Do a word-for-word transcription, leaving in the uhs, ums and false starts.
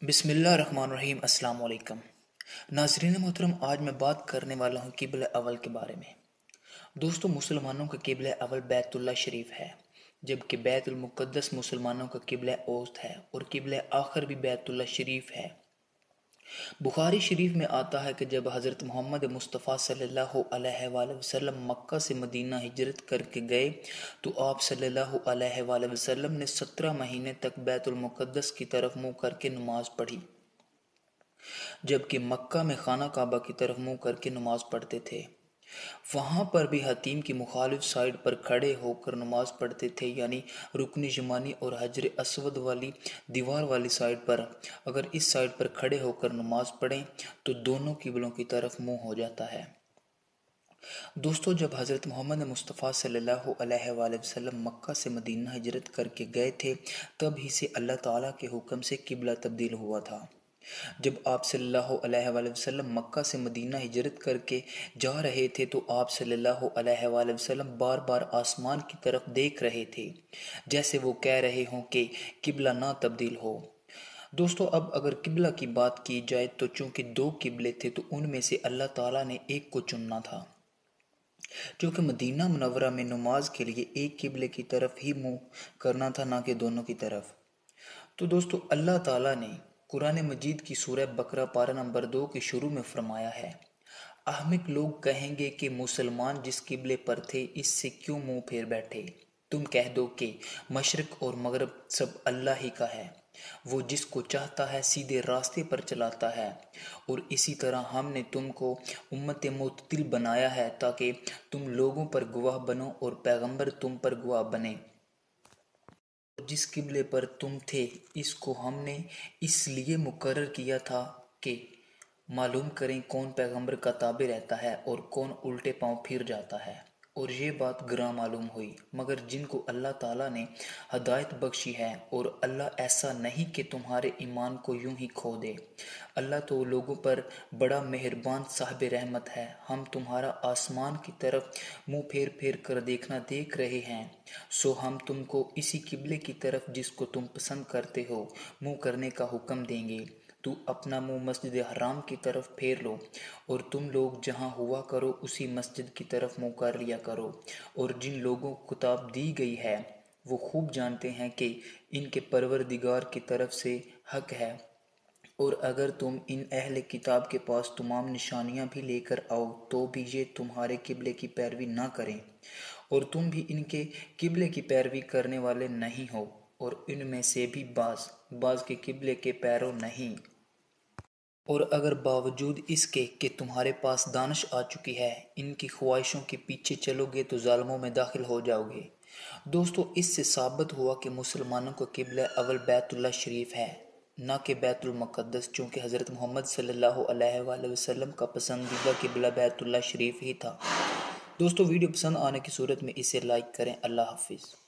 بسم اللہ الرحمن الرحیم۔ السلام علیکم ناظرین محترم، آج میں بات کرنے والا ہوں قبلہ اول کے بارے میں۔ دوستو، مسلمانوں کا قبلہ اول بیت اللہ شریف ہے، جبکہ بیت المقدس مسلمانوں کا قبلہ اوسط ہے، اور قبلہ آخر بھی بیت اللہ شریف ہے۔ بخاری شریف میں آتا ہے کہ جب حضرت محمد مصطفیٰ صلی اللہ علیہ وآلہ وسلم مکہ سے مدینہ ہجرت کر کے گئے تو آپ صلی اللہ علیہ وآلہ وسلم نے سترہ مہینے تک بیت المقدس کی طرف منہ کر کے نماز پڑھی، جبکہ مکہ میں خانہ کعبہ کی طرف منہ کر کے نماز پڑھتے تھے۔ وہاں پر بھی حتیم کی مخالف سائیڈ پر کھڑے ہو کر نماز پڑھتے تھے، یعنی رکن یمانی اور حجر اسود والی دیوار والی سائیڈ پر اگر اس سائیڈ پر کھڑے ہو کر نماز پڑھیں تو دونوں قبلوں کی طرف منہ ہو جاتا ہے۔ دوستو، جب حضرت محمد مصطفیٰ صلی اللہ علیہ وآلہ وسلم مکہ سے مدینہ ہجرت کر کے گئے تھے، تب ہی سے اللہ تعالیٰ کے حکم سے قبلہ تبدیل ہوا تھا۔ جب آپ صلی اللہ علیہ وآلہ وسلم مکہ سے مدینہ ہجرت کر کے جا رہے تھے تو آپ صلی اللہ علیہ وآلہ وسلم بار بار آسمان کی طرف دیکھ رہے تھے، جیسے وہ کہہ رہے ہوں کہ قبلہ نہ تبدیل ہو۔ دوستو، اب اگر قبلہ کی بات کی جائے تو چونکہ دو قبلے تھے تو ان میں سے اللہ تعالیٰ نے ایک کو چننا تھا، کیونکہ مدینہ منورہ میں نماز کے لیے ایک قبلے کی طرف ہی منہ کرنا تھا، نہ کہ دونوں کی طرف۔ تو دوستو، اللہ تعالیٰ نے قرآن مجید کی سورہ بقرہ پارہ نمبر دو کے شروع میں فرمایا ہے، احمق لوگ کہیں گے کہ مسلمان جس قبلے پر تھے اس سے کیوں منہ پھیر بیٹھے؟ تم کہہ دو کہ مشرق اور مغرب سب اللہ ہی کا ہے، وہ جس کو چاہتا ہے سیدھے راستے پر چلاتا ہے، اور اسی طرح ہم نے تم کو امت معتدل بنایا ہے تاکہ تم لوگوں پر گواہ بنو اور پیغمبر تم پر گواہ بنے۔ جس قبلے پر تم تھے اس کو ہم نے اس لیے مقرر کیا تھا کہ معلوم کریں کون پیغمبر کا تابع رہتا ہے اور کون الٹے پاؤں پھر جاتا ہے، اور یہ بات گراں معلوم ہوئی۔ مگر جن کو اللہ تعالیٰ نے ہدایت بخشی ہے، اور اللہ ایسا نہیں کہ تمہارے ایمان کو یوں ہی کھو دے، اللہ تو لوگوں پر بڑا مہربان صاحب رحمت ہے۔ ہم تمہارا آسمان کی طرف منہ پھیر پھیر کر دیکھنا دیکھ رہے ہیں، سو ہم تم کو اسی قبلے کی طرف جس کو تم پسند کرتے ہو منہ کرنے کا حکم دیں گے۔ تو اپنا منہ مسجد حرام کی طرف پھیر لو، اور تم لوگ جہاں ہوا کرو اسی مسجد کی طرف منہ کر لیا کرو، اور جن لوگوں کو کتاب دی گئی ہے وہ خوب جانتے ہیں کہ ان کے پروردگار کی طرف سے حق ہے، اور اگر تم ان اہل کتاب کے پاس تمام نشانیاں بھی لے کر آؤ تو بھی یہ تمہارے قبلے کی پیروی نہ کریں، اور تم بھی ان کے قبلے کی پیروی کرنے والے نہیں ہو، اور ان میں سے بھی بعض بعض کے قبلے کے پیرو نہیں۔ اور اگر باوجود اس کے کہ تمہارے پاس دانش آ چکی ہے ان کی خواہشوں کے پیچھے چلو گے تو ظالموں میں داخل ہو جاؤ گے۔ دوستو، اس سے ثابت ہوا کہ مسلمانوں کا قبلہ اول بیت اللہ شریف ہے، نہ کہ بیت المقدس، چونکہ حضرت محمد صلی اللہ علیہ وآلہ وسلم کا پسندیدہ قبلہ بیت اللہ شریف ہی تھا۔ دوستو، ویڈیو پسند آنے کی صورت میں اسے لائک کریں۔ اللہ حافظ۔